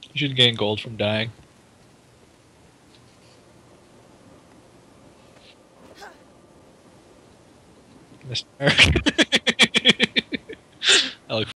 You should gain gold from dying. Mr. America. I look